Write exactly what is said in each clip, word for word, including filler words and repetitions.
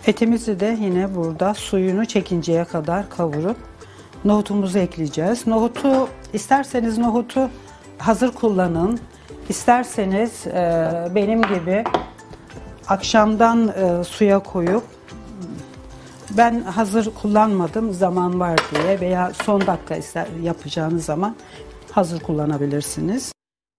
Etimizi de yine burada suyunu çekinceye kadar kavurup nohutumuzu ekleyeceğiz. Nohutu isterseniz nohutu hazır kullanın. İsterseniz e, benim gibi akşamdan e, suya koyup, ben hazır kullanmadım zaman var diye veya son dakika ister, yapacağınız zaman hazır kullanabilirsiniz.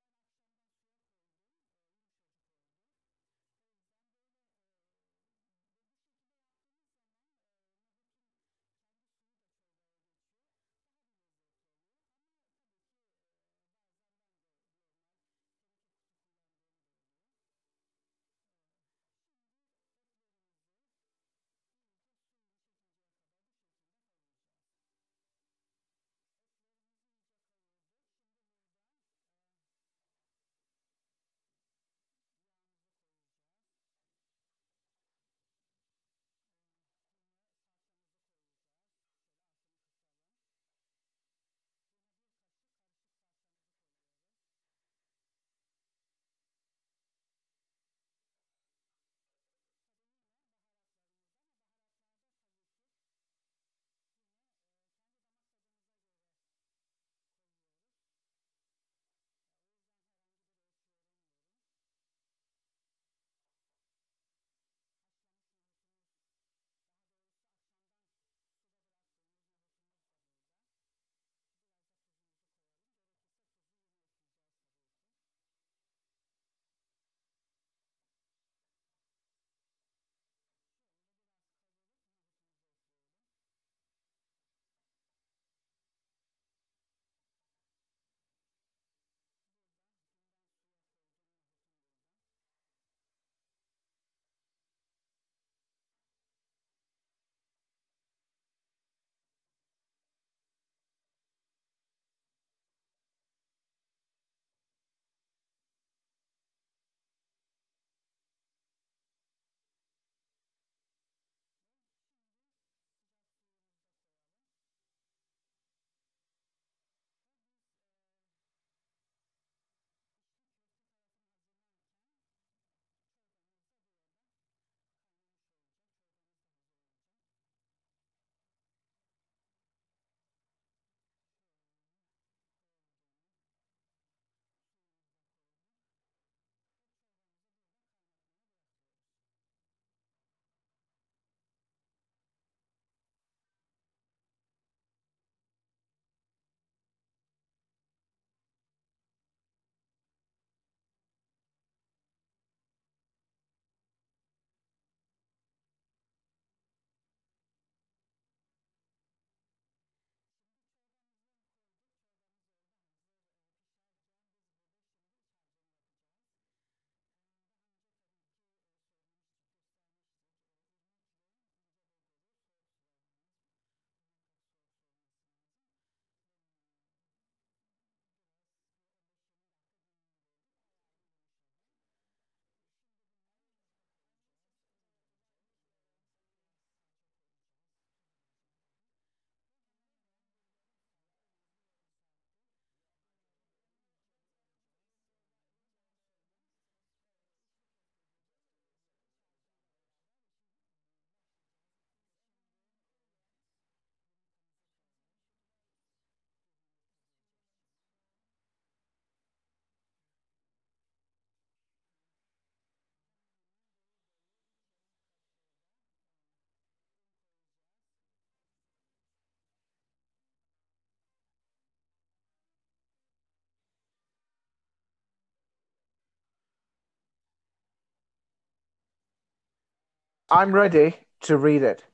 I'm ready to read it.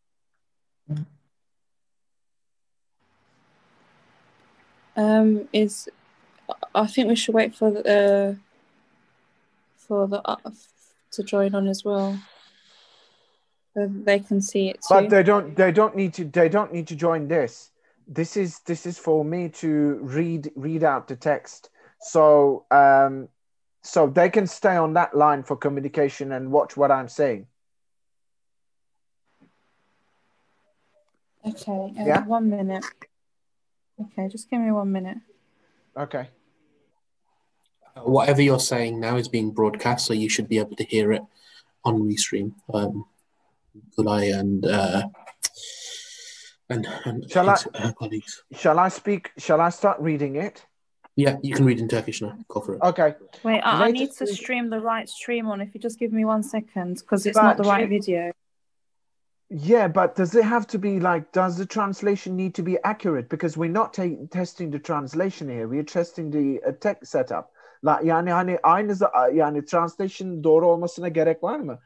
Um, is I think we should wait for the uh, for the uh, to join on as well. So they can see it too. But they don't. They don't need to. They don't need to join this. This is this is for me to read read out the text. So um, so they can stay on that line for communication and watch what I'm saying. Okay. Uh, Yeah. One minute. Okay, just give me one minute. Okay. Whatever you're saying now is being broadcast, so you should be able to hear it on Restream. Um, Kulay and uh, and, and Shall his, I- her colleagues. Shall I speak? Shall I start reading it? Yeah, you can read in Turkish now. Go for it. Okay. Wait, I, I Latest need to week- stream the right stream on. If you just give me one second, because it's not the But right you- video. Yeah, but does it have to be like, does the translation need to be accurate? Because we're not ta- testing the translation here. We're testing the uh, tech setup. La, yani hani aynı za- yani translation doğru olmasına gerek var mı?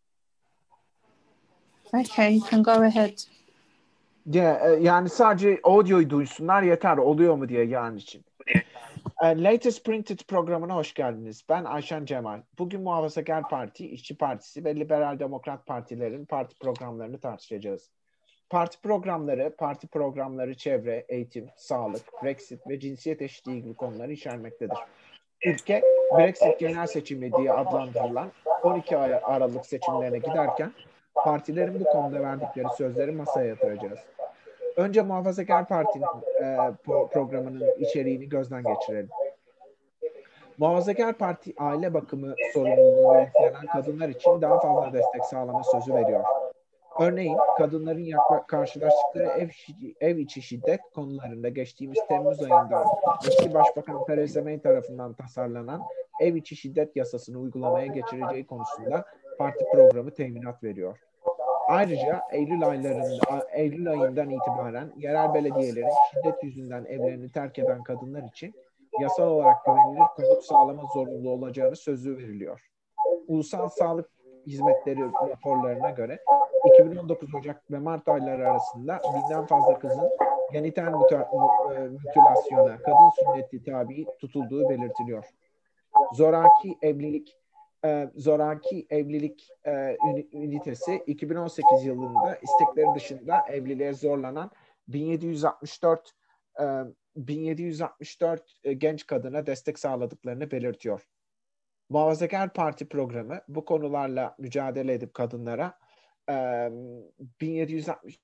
Okay, you can go ahead. Yeah, e, yani sadece audio'yu duysunlar yeter. Oluyor mu diye yani için. E, Latest Printed programına hoş geldiniz. Ben Ayşen Cemal. Bugün Muhafazakar Parti, İşçi Partisi ve Liberal Demokrat Partilerin parti programlarını tartışacağız. Parti programları, parti programları çevre, eğitim, sağlık, Brexit ve cinsiyet eşitliği gibi konuları içermektedir. Ülke Brexit genel seçimi diye adlandırılan on iki Aralık seçimlerine giderken partilerin bu konuda verdikleri sözleri masaya yatıracağız. Önce Muhafazakar Parti'nin e, pro- programının içeriğini gözden geçirelim. Muhafazakar Parti aile bakımı sorumluluğu yüklenen kadınlar için daha fazla destek sağlama sözü veriyor. Örneğin kadınların yakla- karşılaştıkları ev, şi- ev içi şiddet konularında geçtiğimiz Temmuz ayında eski Başbakan Theresa May tarafından tasarlanan ev içi şiddet yasasını uygulamaya geçireceği konusunda parti programı teminat veriyor. Ayrıca Eylül aylarında Eylül ayından itibaren yerel belediyelerin şiddet yüzünden evlerini terk eden kadınlar için yasal olarak güvenilir konut sağlama zorunlu olacağını sözü veriliyor. Ulusal Sağlık Hizmetleri raporlarına göre iki bin on dokuz Ocak ve Mart ayları arasında binden fazla kızın genital mutilasyona, kadın sünneti tabi tutulduğu belirtiliyor. Zoraki evlilik e, zoraki evlilik e, ünitesi iki bin on sekiz yılında istekleri dışında evliliğe zorlanan bin yedi yüz altmış dört e, bin yedi yüz altmış dört e, genç kadına destek sağladıklarını belirtiyor. Muhafazakar Parti programı bu konularla mücadele edip kadınlara e, bin yedi yüz altmış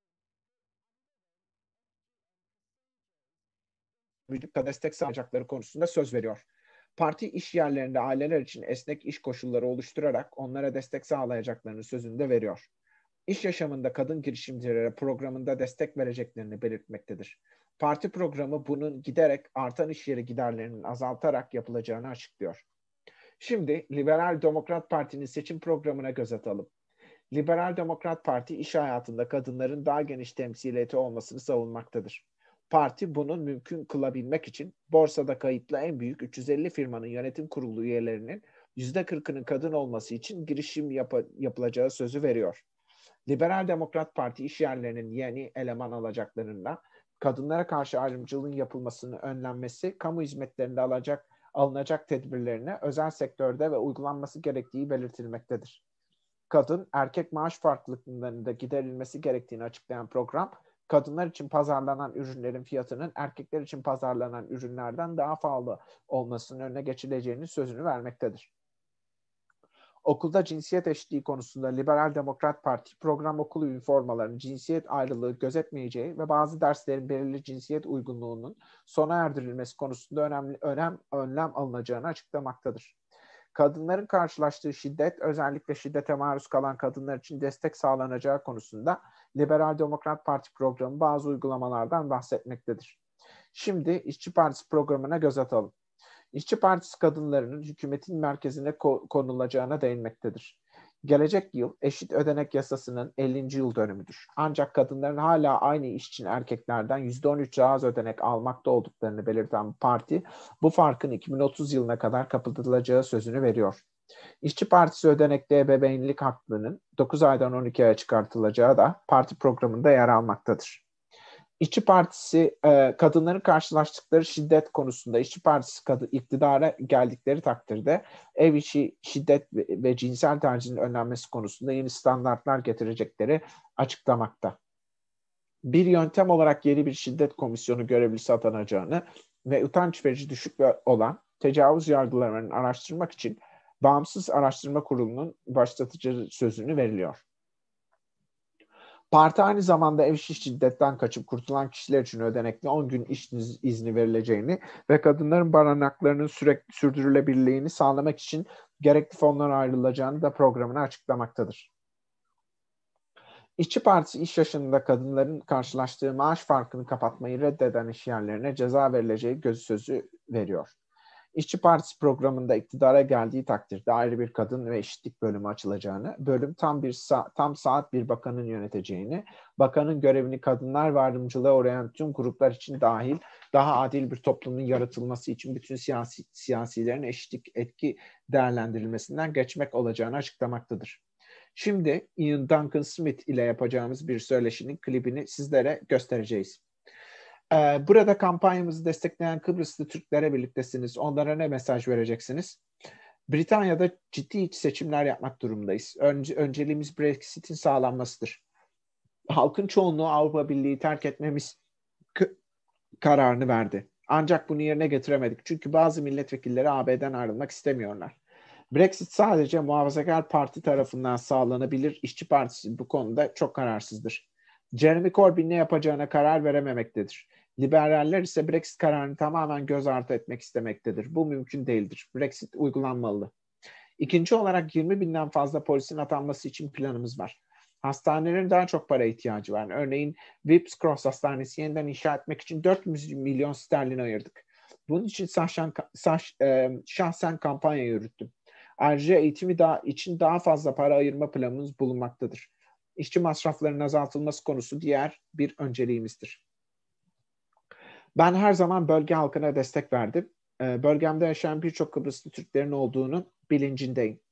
destek sağlayacakları konusunda söz veriyor. Parti iş yerlerinde aileler için esnek iş koşulları oluşturarak onlara destek sağlayacaklarını sözünde veriyor. İş yaşamında kadın girişimcilere programında destek vereceklerini belirtmektedir. Parti programı bunun giderek artan iş yeri giderlerinin azaltarak yapılacağını açıklıyor. Şimdi Liberal Demokrat Parti'nin seçim programına göz atalım. Liberal Demokrat Parti iş hayatında kadınların daha geniş temsiliyeti olmasını savunmaktadır. Parti bunun mümkün kılabilmek için borsada kayıtlı en büyük üç yüz elli firmanın yönetim kurulu üyelerinin yüzde kırkının kadın olması için girişim yap- yapılacağı sözü veriyor. Liberal Demokrat Parti iş yerlerinin yeni eleman alacaklarında kadınlara karşı ayrımcılığın yapılmasının önlenmesi, kamu hizmetlerinde alacak alınacak tedbirlerine özel sektörde ve uygulanması gerektiği belirtilmektedir. Kadın erkek maaş farklılıklarının da giderilmesi gerektiğini açıklayan program, kadınlar için pazarlanan ürünlerin fiyatının erkekler için pazarlanan ürünlerden daha pahalı olmasının önüne geçileceğinin sözünü vermektedir. Okulda cinsiyet eşitliği konusunda Liberal Demokrat Parti program okul üniformalarının cinsiyet ayrılığı gözetmeyeceği ve bazı derslerin belirli cinsiyet uygunluğunun sona erdirilmesi konusunda önemli önem önlem alınacağını açıklamaktadır. Kadınların karşılaştığı şiddet, özellikle şiddete maruz kalan kadınlar için destek sağlanacağı konusunda Liberal Demokrat Parti programı bazı uygulamalardan bahsetmektedir. Şimdi İşçi Partisi programına göz atalım. İşçi Partisi kadınlarının hükümetin merkezine ko- konulacağına değinmektedir. Gelecek yıl eşit ödenek yasasının ellinci yıl dönümüdür. Ancak kadınların hala aynı iş için erkeklerden yüzde on üç daha az ödenek almakta olduklarını belirten parti, bu farkın iki bin otuz yılına kadar kapatılacağı sözünü veriyor. İşçi Partisi ödenekli ebeveynlik hakkının dokuz aydan on iki aya çıkartılacağı da parti programında yer almaktadır. İşçi Partisi e, kadınların karşılaştıkları şiddet konusunda İşçi Partisi kadın iktidara geldikleri takdirde ev içi şiddet ve, ve cinsel tercihin önlenmesi konusunda yeni standartlar getirecekleri açıklamakta. Bir yöntem olarak yeni bir şiddet komisyonu görevlisi atanacağını ve utanç verici düşük olan tecavüz yargılarını araştırmak için bağımsız araştırma kurulunun başlatıcı sözünü veriliyor. Parti aynı zamanda ev içi şiddetten kaçıp kurtulan kişiler için ödenekli on gün iş izni verileceğini ve kadınların barınaklarının sürekli sürdürülebilirliğini sağlamak için gerekli fonlar ayrılacağını da programını açıklamaktadır. İşçi Partisi iş yaşında kadınların karşılaştığı maaş farkını kapatmayı reddeden işyerlerine ceza verileceği göz sözü veriyor. İşçi Partisi programında iktidara geldiği takdirde ayrı bir kadın ve eşitlik bölümü açılacağını, bölüm tam bir sa- tam saat bir bakanın yöneteceğini, bakanın görevini kadınlar ve ayrımcılığa uğrayan tüm gruplar için dahil daha adil bir toplumun yaratılması için bütün siyasi siyasilerin eşitlik etki değerlendirilmesinden geçmek olacağını açıklamaktadır. Şimdi Ian Duncan Smith ile yapacağımız bir söyleşinin klibini sizlere göstereceğiz. Burada kampanyamızı destekleyen Kıbrıslı Türklere birliktesiniz. Onlara ne mesaj vereceksiniz? Britanya'da ciddi iç seçimler yapmak durumundayız. Önce, önceliğimiz Brexit'in sağlanmasıdır. Halkın çoğunluğu Avrupa Birliği'yi terk etmemiz kararını verdi. Ancak bunu yerine getiremedik. Çünkü bazı milletvekilleri A B'den ayrılmak istemiyorlar. Brexit sadece Muhafazakar Parti tarafından sağlanabilir. İşçi Partisi bu konuda çok kararsızdır. Jeremy Corbyn ne yapacağına karar verememektedir. Liberaller ise Brexit kararını tamamen göz ardı etmek istemektedir. Bu mümkün değildir. Brexit uygulanmalı. İkinci olarak yirmi binden fazla polisin atanması için planımız var. Hastanelerin daha çok para ihtiyacı var. Örneğin Whipps Cross Hastanesi yeniden inşa etmek için dört milyon sterlin ayırdık. Bunun için şahsen, şahsen kampanya yürüttüm. Ayrıca eğitimi daha, için daha fazla para ayırma planımız bulunmaktadır. İşçi masraflarının azaltılması konusu diğer bir önceliğimizdir. Ben her zaman bölge halkına destek verdim. Bölgemde yaşayan birçok Kıbrıslı Türklerin olduğunu bilincindeyim.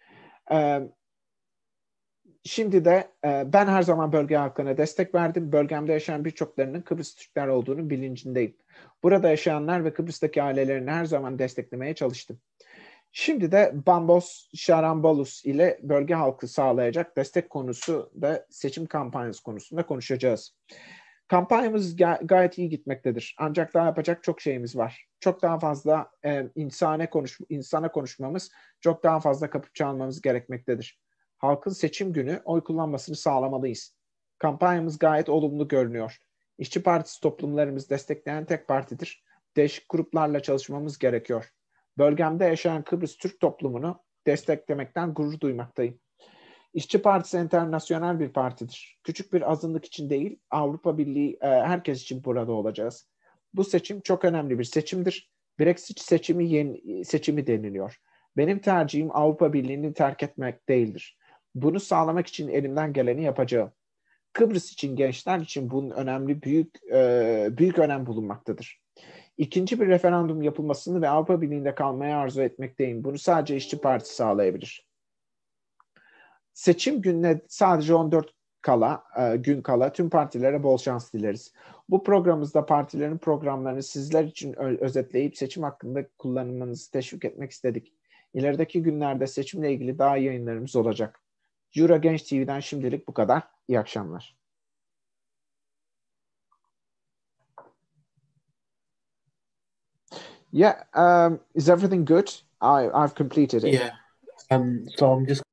Şimdi de ben her zaman bölge halkına destek verdim. Bölgemde yaşayan birçoklarının Kıbrıs Türkler olduğunu bilincindeyim. Burada yaşayanlar ve Kıbrıs'taki ailelerini her zaman desteklemeye çalıştım. Şimdi de Bambos Şarambolus ile bölge halkı sağlayacak destek konusu da seçim kampanyası konusunda konuşacağız. Kampanyamız ga- gayet iyi gitmektedir. Ancak daha yapacak çok şeyimiz var. Çok daha fazla e, insana, konuş insana konuşmamız, çok daha fazla kapı çalmamız gerekmektedir. Halkın seçim günü oy kullanmasını sağlamalıyız. Kampanyamız gayet olumlu görünüyor. İşçi Partisi toplumlarımız destekleyen tek partidir. Değişik gruplarla çalışmamız gerekiyor. Bölgemde yaşayan Kıbrıs Türk toplumunu desteklemekten gurur duymaktayım. İşçi Partisi internasyonel bir partidir. Küçük bir azınlık için değil, Avrupa Birliği e, herkes için burada olacağız. Bu seçim çok önemli bir seçimdir. Brexit seçimi yeni, seçimi deniliyor. Benim tercihim Avrupa Birliği'ni terk etmek değildir. Bunu sağlamak için elimden geleni yapacağım. Kıbrıs için, gençler için bunun önemli büyük e, büyük önem bulunmaktadır. İkinci bir referandum yapılmasını ve Avrupa Birliği'nde kalmayı arzu etmekteyim. Bunu sadece İşçi Partisi sağlayabilir. Seçim gününe sadece on dört kala, e, gün kala tüm partilere bol şans dileriz. Bu programımızda partilerin programlarını sizler için özetleyip seçim hakkında kullanmanızı teşvik etmek istedik. İlerideki günlerde seçimle ilgili daha iyi yayınlarımız olacak. Euro Genç T V'den şimdilik bu kadar. İyi akşamlar. Yeah, um, is everything good? I, I've completed it. Yeah. Um. So I'm just